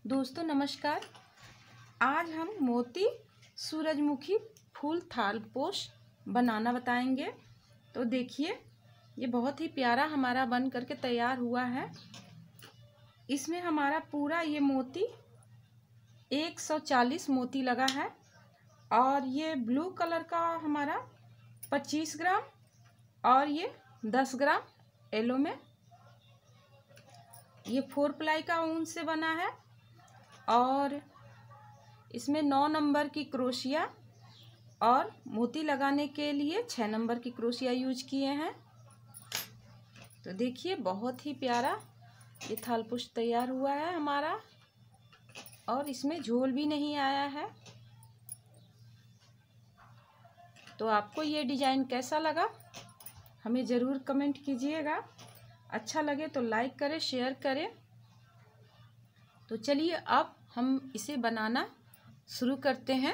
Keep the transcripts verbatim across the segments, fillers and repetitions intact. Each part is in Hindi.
दोस्तों नमस्कार। आज हम मोती सूरजमुखी फूल थालपोश बनाना बताएंगे। तो देखिए, ये बहुत ही प्यारा हमारा बन करके तैयार हुआ है। इसमें हमारा पूरा ये मोती एक सौ चालीस मोती लगा है और ये ब्लू कलर का हमारा पच्चीस ग्राम और ये दस ग्राम येलो में। ये फोर प्लाई का ऊन से बना है और इसमें नौ नंबर की क्रोशिया और मोती लगाने के लिए छः नंबर की क्रोशिया यूज किए हैं। तो देखिए, बहुत ही प्यारा ये थालपोश तैयार हुआ है हमारा और इसमें झोल भी नहीं आया है। तो आपको ये डिज़ाइन कैसा लगा हमें ज़रूर कमेंट कीजिएगा। अच्छा लगे तो लाइक करें, शेयर करें। तो चलिए अब हम इसे बनाना शुरू करते हैं।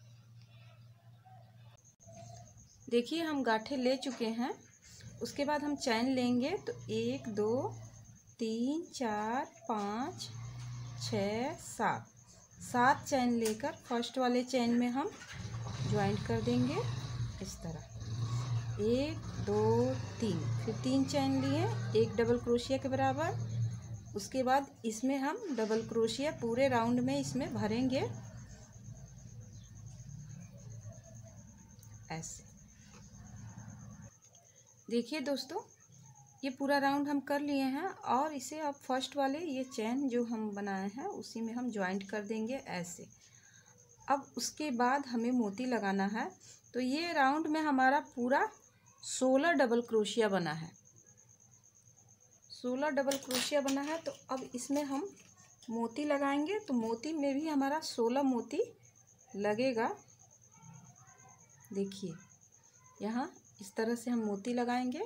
देखिए, हम गांठें ले चुके हैं। उसके बाद हम चैन लेंगे। तो एक दो तीन चार पाँच छः सात सात चैन लेकर फर्स्ट वाले चैन में हम ज्वाइंट कर देंगे इस तरह। एक दो तीन, फिर तीन चैन लिए, एक डबल क्रोशिया के बराबर। उसके बाद इसमें हम डबल क्रोशिया पूरे राउंड में इसमें भरेंगे ऐसे। देखिए दोस्तों, ये पूरा राउंड हम कर लिए हैं और इसे अब फर्स्ट वाले ये चैन जो हम बनाए हैं उसी में हम ज्वाइंट कर देंगे ऐसे। अब उसके बाद हमें मोती लगाना है। तो ये राउंड में हमारा पूरा सोलह डबल क्रोशिया बना है। सोलह डबल क्रोशिया बना है। तो अब इसमें हम मोती लगाएंगे। तो मोती में भी हमारा सोलह मोती लगेगा। देखिए, यहाँ इस तरह से हम मोती लगाएंगे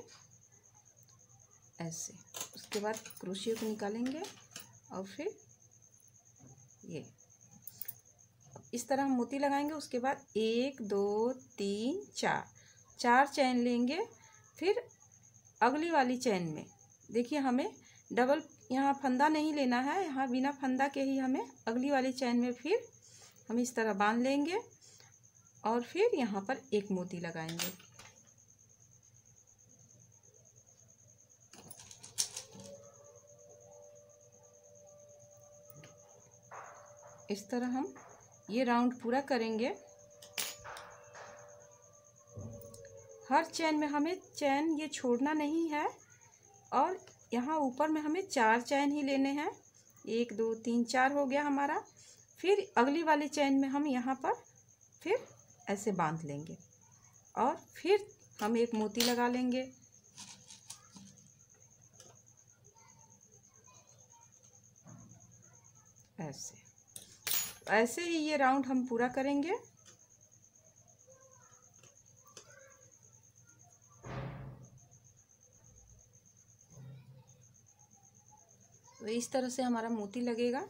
ऐसे। उसके बाद क्रोशिया को निकालेंगे और फिर ये इस तरह हम मोती लगाएंगे। उसके बाद एक दो तीन चार चार चैन लेंगे। फिर अगली वाली चैन में देखिए, हमें डबल यहाँ फंदा नहीं लेना है। यहाँ बिना फंदा के ही हमें अगली वाली चैन में फिर हम इस तरह बांध लेंगे और फिर यहाँ पर एक मोती लगाएंगे। इस तरह हम ये राउंड पूरा करेंगे। हर चैन में हमें चैन ये छोड़ना नहीं है और यहाँ ऊपर में हमें चार चैन ही लेने हैं। एक दो तीन चार हो गया हमारा। फिर अगली वाली चैन में हम यहाँ पर फिर ऐसे बांध लेंगे और फिर हम एक मोती लगा लेंगे ऐसे। ऐसे ही ये राउंड हम पूरा करेंगे। तो इस तरह से हमारा मोती लगेगा।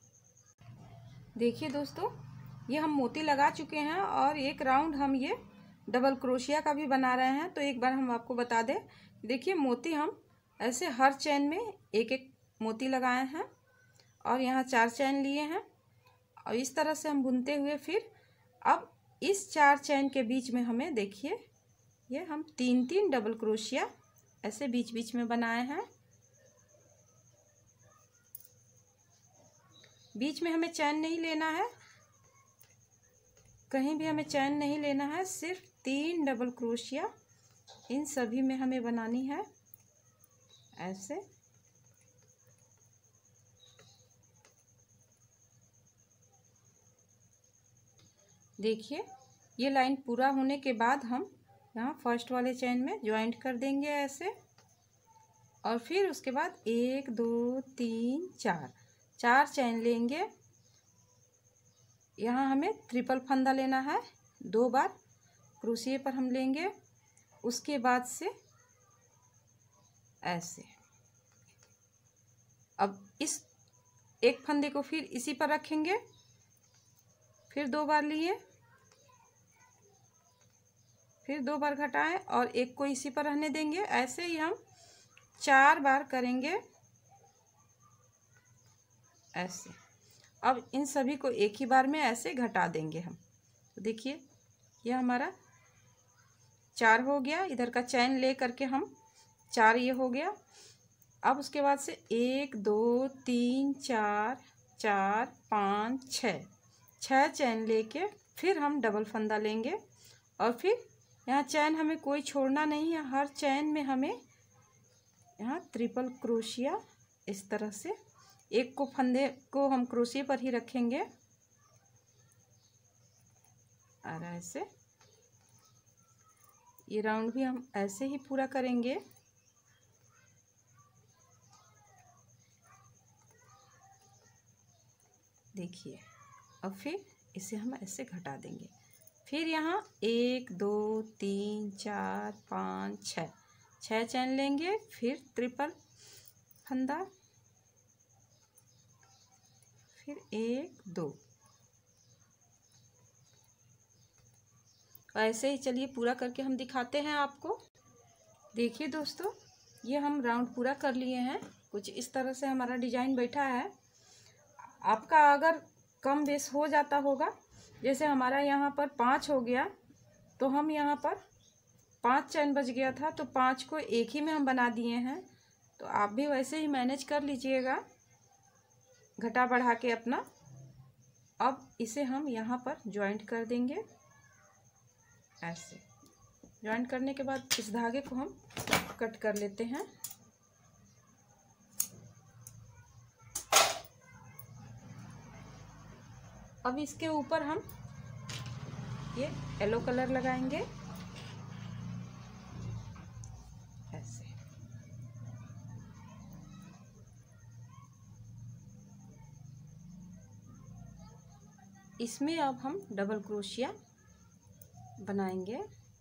देखिए दोस्तों, ये हम मोती लगा चुके हैं और एक राउंड हम ये डबल क्रोशिया का भी बना रहे हैं। तो एक बार हम आपको बता दें। देखिए, मोती हम ऐसे हर चैन में एक एक मोती लगाए हैं और यहाँ चार चैन लिए हैं और इस तरह से हम बुनते हुए फिर अब इस चार चैन के बीच में हमें देखिए, ये हम तीन तीन डबल क्रोशिया ऐसे बीच बीच में बनाए हैं। बीच में हमें चैन नहीं लेना है, कहीं भी हमें चैन नहीं लेना है। सिर्फ तीन डबल क्रोशिया इन सभी में हमें बनानी है ऐसे। देखिए, ये लाइन पूरा होने के बाद हम यहाँ फर्स्ट वाले चैन में ज्वाइंट कर देंगे ऐसे और फिर उसके बाद एक दो तीन चार चार चैन लेंगे। यहाँ हमें ट्रिपल फंदा लेना है। दो बार क्रोशिया पर हम लेंगे। उसके बाद से ऐसे। अब इस एक फंदे को फिर इसी पर रखेंगे। फिर दो बार लिए, फिर दो बार घटाएं और एक को इसी पर रहने देंगे। ऐसे ही हम चार बार करेंगे ऐसे। अब इन सभी को एक ही बार में ऐसे घटा देंगे हम। तो देखिए ये हमारा चार हो गया, इधर का चैन ले करके हम चार ये हो गया। अब उसके बाद से एक दो तीन चार चार पाँच छः छः चैन लेके फिर हम डबल फंदा लेंगे और फिर यहाँ चैन हमें कोई छोड़ना नहीं है, हर चैन में हमें यहाँ ट्रिपल क्रोशिया इस तरह से एक को फंदे को हम क्रोशिया पर ही रखेंगे और ऐसे ये राउंड भी हम ऐसे ही पूरा करेंगे। देखिए अब फिर इसे हम ऐसे घटा देंगे। फिर यहाँ एक दो तीन चार पाँच छः छः चैन लेंगे, फिर ट्रिपल फंदा, फिर एक दो, ऐसे ही चलिए पूरा करके हम दिखाते हैं आपको। देखिए दोस्तों ये हम राउंड पूरा कर लिए हैं, कुछ इस तरह से हमारा डिजाइन बैठा है। आपका अगर कम बेस हो जाता होगा, जैसे हमारा यहाँ पर पाँच हो गया तो हम यहाँ पर पाँच चैन बच गया था तो पाँच को एक ही में हम बना दिए हैं। तो आप भी वैसे ही मैनेज कर लीजिएगा घटा बढ़ा के अपना। अब इसे हम यहाँ पर जॉइंट कर देंगे। ऐसे जॉइंट करने के बाद इस धागे को हम कट कर लेते हैं। अब इसके ऊपर हम ये येलो कलर लगाएंगे ऐसे। इसमें अब हम डबल क्रोशिया बनाएंगे।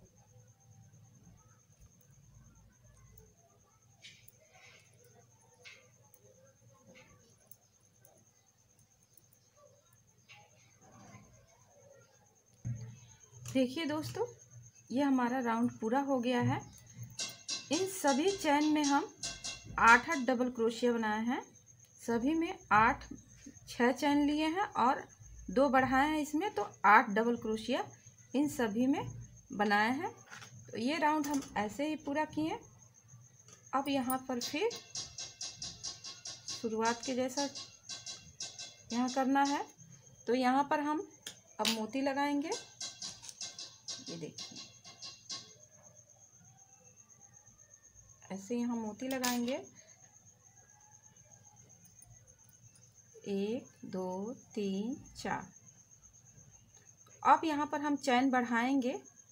देखिए दोस्तों ये हमारा राउंड पूरा हो गया है। इन सभी चैन में हम आठ आठ डबल क्रोशिया बनाए हैं। सभी में आठ छः चैन लिए हैं और दो बढ़ाए हैं इसमें, तो आठ डबल क्रोशिया इन सभी में बनाए हैं। तो ये राउंड हम ऐसे ही पूरा किए। अब यहाँ पर फिर शुरुआत के जैसा यहाँ करना है। तो यहाँ पर हम अब मोती लगाएंगे। ये देखिए ऐसे यहाँ मोती लगाएंगे। एक दो तीन चार। अब यहाँ पर हम चैन बढ़ाएंगे।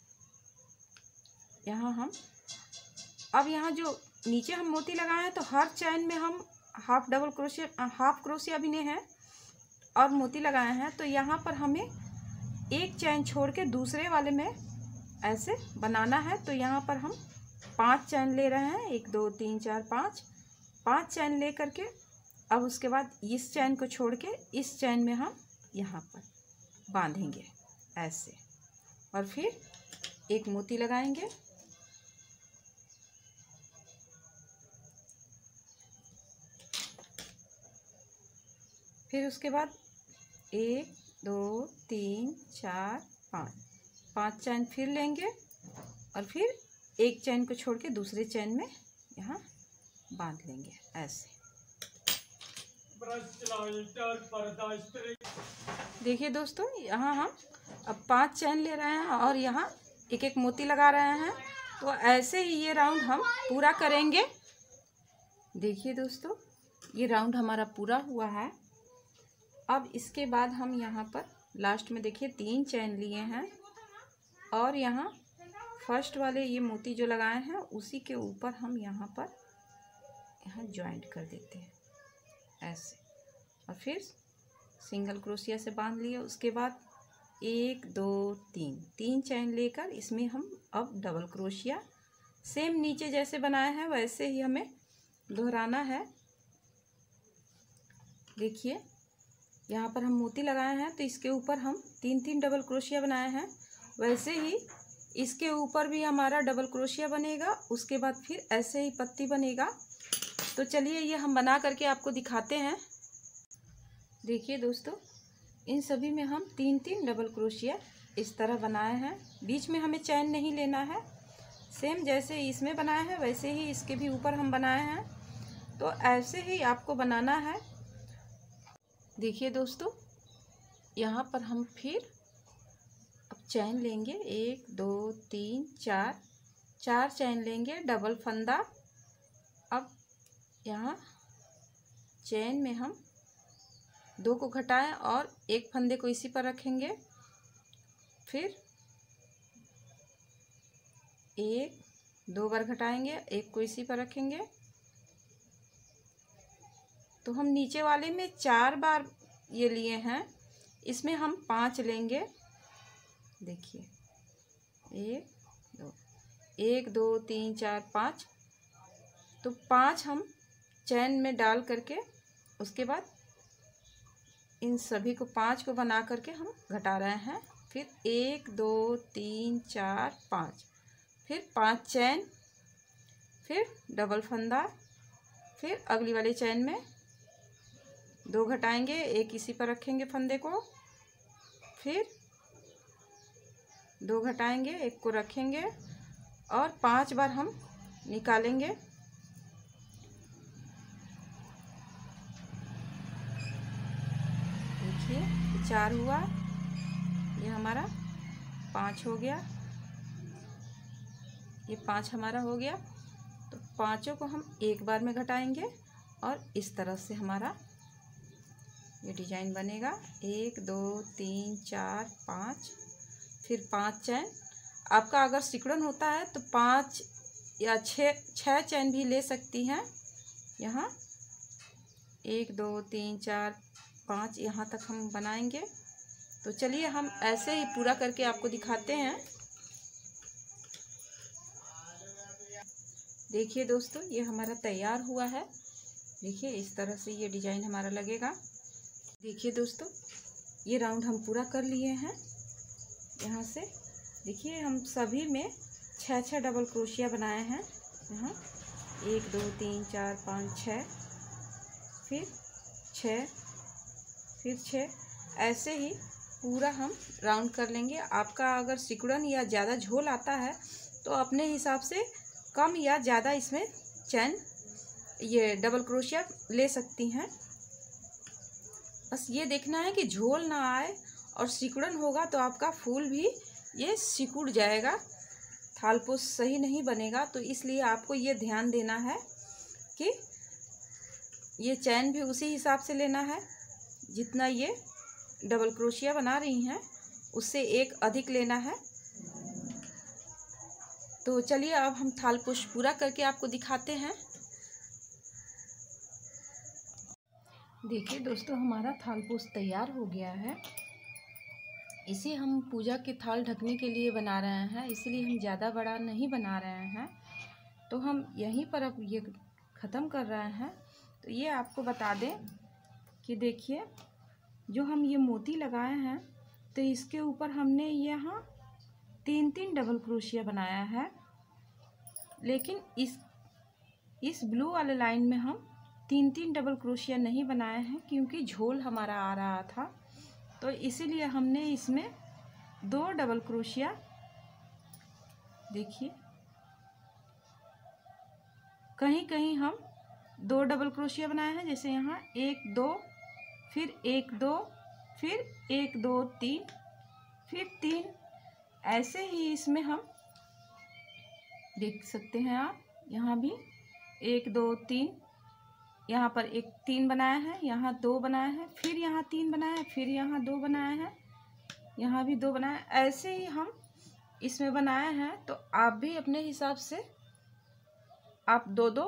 यहाँ हम अब यहाँ जो नीचे हम मोती लगाए हैं तो हर चैन में हम हाफ डबल क्रोशिया हाफ क्रोशिया भी नहीं है और मोती लगाए हैं। तो यहाँ पर हमें एक चैन छोड़ के दूसरे वाले में ऐसे बनाना है। तो यहाँ पर हम पांच चैन ले रहे हैं, एक दो तीन चार पाँच पांच चैन ले करके अब उसके बाद इस चैन को छोड़ के इस चैन में हम यहाँ पर बांधेंगे ऐसे और फिर एक मोती लगाएंगे। फिर उसके बाद एक दो तीन चार पाँच पांच चैन फिर लेंगे और फिर एक चैन को छोड़ के दूसरे चैन में यहाँ बांध लेंगे ऐसे। देखिए दोस्तों यहाँ हम अब पांच चैन ले रहे हैं और यहाँ एक एक मोती लगा रहे हैं। तो ऐसे ही ये राउंड हम पूरा करेंगे। देखिए दोस्तों ये राउंड हमारा पूरा हुआ है। अब इसके बाद हम यहाँ पर लास्ट में देखिए तीन चैन लिए हैं और यहाँ फर्स्ट वाले ये मोती जो लगाए हैं उसी के ऊपर हम यहाँ पर यहाँ जॉइंट कर देते हैं ऐसे और फिर सिंगल क्रोशिया से बांध लिए। उसके बाद एक दो तीन तीन चैन लेकर इसमें हम अब डबल क्रोशिया सेम नीचे जैसे बनाए हैं वैसे ही हमें दोहराना है। देखिए यहाँ पर हम मोती लगाए हैं तो इसके ऊपर हम तीन तीन डबल क्रोशिया बनाए हैं, वैसे ही इसके ऊपर भी हमारा डबल क्रोशिया बनेगा। उसके बाद फिर ऐसे ही पत्ती बनेगा। तो चलिए ये हम बना करके आपको दिखाते हैं। देखिए दोस्तों, इन सभी में हम तीन तीन डबल क्रोशिया इस तरह बनाए हैं। बीच में हमें चैन नहीं लेना है। सेम जैसे इसमें बनाया है वैसे ही इसके भी ऊपर हम बनाए हैं। तो ऐसे ही आपको बनाना है। देखिए दोस्तों, यहाँ पर हम फिर अब चैन लेंगे, एक दो तीन चार, चार चैन लेंगे डबल फंदा। अब यहाँ चैन में हम दो को घटाएं और एक फंदे को इसी पर रखेंगे। फिर एक दो बार घटाएंगे, एक को इसी पर रखेंगे। तो हम नीचे वाले में चार बार ये लिए हैं, इसमें हम पांच लेंगे। देखिए, एक दो एक दो तीन चार पाँच। तो पांच हम चैन में डाल करके उसके बाद इन सभी को पांच को बना करके हम घटा रहे हैं। फिर एक दो तीन चार पाँच, फिर पांच चैन, फिर डबल फंदा, फिर अगली वाली चैन में दो घटाएंगे, एक इसी पर रखेंगे फंदे को, फिर दो घटाएंगे, एक को रखेंगे और पांच बार हम निकालेंगे। देखिए, चार हुआ, ये हमारा पाँच हो गया, ये पाँच हमारा हो गया। तो पांचों को हम एक बार में घटाएंगे और इस तरह से हमारा ये डिजाइन बनेगा। एक दो तीन चार पाँच, फिर पांच चैन। आपका अगर सिकुड़न होता है तो पाँच या छः छः चैन भी ले सकती हैं। यहाँ एक दो तीन चार पाँच यहाँ तक हम बनाएंगे। तो चलिए हम ऐसे ही पूरा करके आपको दिखाते हैं। देखिए दोस्तों, ये हमारा तैयार हुआ है। देखिए, इस तरह से ये डिजाइन हमारा लगेगा। देखिए दोस्तों, ये राउंड हम पूरा कर लिए हैं। यहाँ से देखिए, हम सभी में छः छः डबल क्रोशिया बनाए हैं। यहाँ एक दो तीन चार पाँच छः, फिर छः, फिर छः, ऐसे ही पूरा हम राउंड कर लेंगे। आपका अगर सिकुड़न या ज़्यादा झोल आता है तो अपने हिसाब से कम या ज़्यादा इसमें चैन ये डबल क्रोशिया ले सकती हैं। बस ये देखना है कि झोल ना आए, और सिकुड़न होगा तो आपका फूल भी ये सिकुड़ जाएगा, थालपोश सही नहीं बनेगा। तो इसलिए आपको ये ध्यान देना है कि ये चैन भी उसी हिसाब से लेना है जितना ये डबल क्रोशिया बना रही हैं, उससे एक अधिक लेना है। तो चलिए अब हम थालपोश पूरा करके आपको दिखाते हैं। देखिए दोस्तों, हमारा थालपोश तैयार हो गया है। इसे हम पूजा के थाल ढकने के लिए बना रहे हैं, इसीलिए हम ज़्यादा बड़ा नहीं बना रहे हैं। तो हम यहीं पर अब ये ख़त्म कर रहे हैं। तो ये आपको बता दें कि देखिए, जो हम ये मोती लगाए हैं तो इसके ऊपर हमने यहाँ तीन तीन डबल क्रोशिया बनाया है। लेकिन इस इस ब्लू वाले लाइन में हम तीन तीन डबल क्रोशिया नहीं बनाए हैं, क्योंकि झोल हमारा आ रहा था। तो इसीलिए हमने इसमें दो डबल क्रोशिया, देखिए कहीं कहीं हम दो डबल क्रोशिया बनाए हैं। जैसे यहाँ एक दो, फिर एक दो, फिर एक दो तीन, फिर तीन, ऐसे ही इसमें हम देख सकते हैं। आप यहाँ भी एक दो तीन, यहाँ पर एक तीन बनाया है, यहाँ दो बनाया है, फिर यहाँ तीन बनाया है, फिर यहाँ दो बनाया है, यहाँ भी दो बनाया है। ऐसे ही हम इसमें बनाए हैं। तो आप भी अपने हिसाब से आप दो दो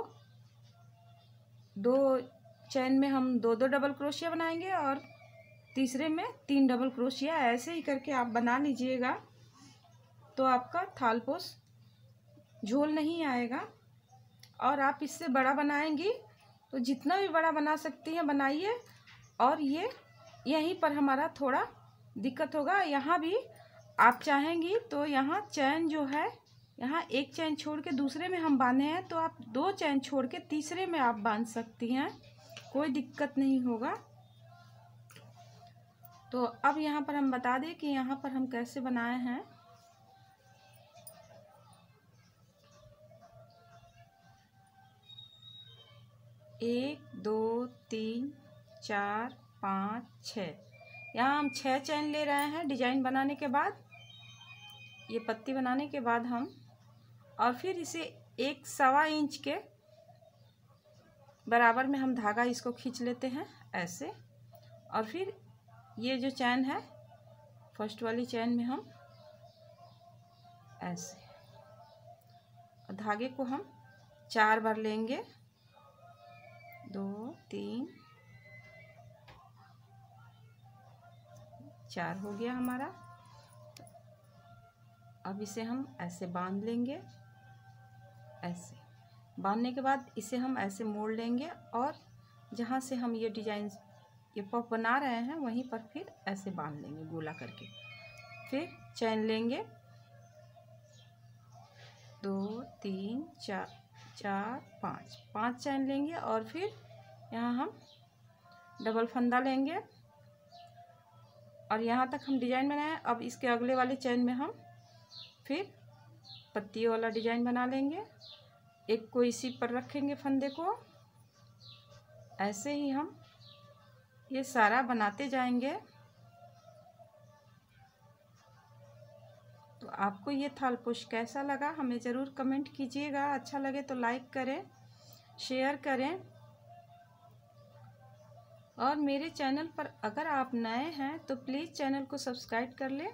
दो चैन में हम दो दो डबल क्रोशिया बनाएंगे और तीसरे में तीन डबल क्रोशिया, ऐसे ही करके आप बना लीजिएगा। तो आपका थालपोश झोल नहीं आएगा। और आप इससे बड़ा बनाएंगी तो जितना भी बड़ा बना सकती हैं बनाइए। और ये यहीं पर हमारा थोड़ा दिक्कत होगा। यहाँ भी आप चाहेंगी तो यहाँ चैन जो है, यहाँ एक चैन छोड़ के दूसरे में हम बांधे हैं, तो आप दो चैन छोड़ के तीसरे में आप बांध सकती हैं, कोई दिक्कत नहीं होगा। तो अब यहाँ पर हम बता दें कि यहाँ पर हम कैसे बनाए हैं। एक दो तीन चार पाँच छः, यहाँ हम छः चैन ले रहे हैं डिजाइन बनाने के बाद, ये पत्ती बनाने के बाद हम, और फिर इसे एक सवा इंच के बराबर में हम धागा इसको खींच लेते हैं ऐसे, और फिर ये जो चैन है फर्स्ट वाली चैन में हम ऐसे, और धागे को हम चार बार लेंगे, दो तीन चार हो गया हमारा। अब इसे हम ऐसे बांध लेंगे, ऐसे बांधने के बाद इसे हम ऐसे मोड़ लेंगे, और जहाँ से हम ये डिजाइन ये पफ बना रहे हैं वहीं पर फिर ऐसे बांध लेंगे गोला करके। फिर चैन लेंगे, दो तीन चार चार पाँच पाँच चैन लेंगे, और फिर यहाँ हम डबल फंदा लेंगे, और यहाँ तक हम डिजाइन बनाए। अब इसके अगले वाले चैन में हम फिर पत्ती वाला डिजाइन बना लेंगे, एक को इसी पर रखेंगे फंदे को, ऐसे ही हम ये सारा बनाते जाएंगे। तो आपको ये थालपोश कैसा लगा हमें ज़रूर कमेंट कीजिएगा, अच्छा लगे तो लाइक करें, शेयर करें, और मेरे चैनल पर अगर आप नए हैं तो प्लीज़ चैनल को सब्सक्राइब कर लें।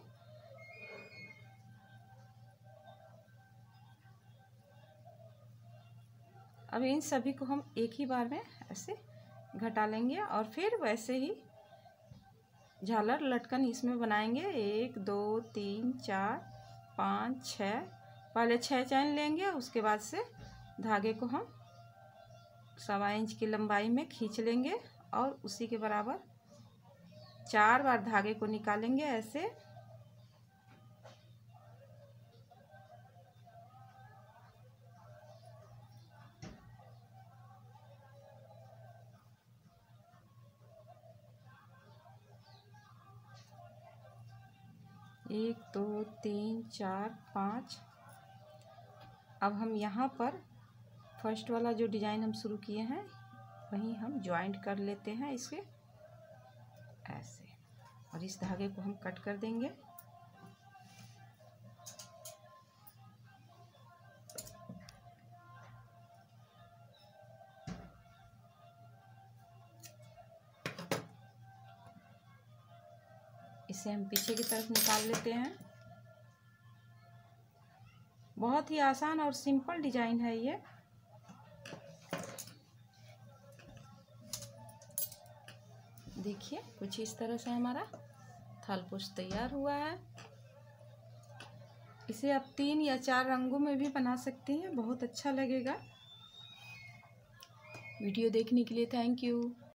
अब इन सभी को हम एक ही बार में ऐसे घटा लेंगे, और फिर वैसे ही झालर लटकन इसमें बनाएंगे। एक दो तीन चार पाँच छः, पहले छः चैन लेंगे, उसके बाद से धागे को हम सवा इंच की लंबाई में खींच लेंगे, और उसी के बराबर चार बार धागे को निकालेंगे ऐसे। एक दो तीन चार पाँच। अब हम यहाँ पर फर्स्ट वाला जो डिजाइन हम शुरू किए हैं वहीं हम ज्वाइंट कर लेते हैं इसके ऐसे, और इस धागे को हम कट कर देंगे। इसे हम पीछे की तरफ निकाल लेते हैं। बहुत ही आसान और सिंपल डिजाइन है ये। देखिए कुछ इस तरह से हमारा थालपोश तैयार हुआ है। इसे आप तीन या चार रंगों में भी बना सकती हैं, बहुत अच्छा लगेगा। वीडियो देखने के लिए थैंक यू।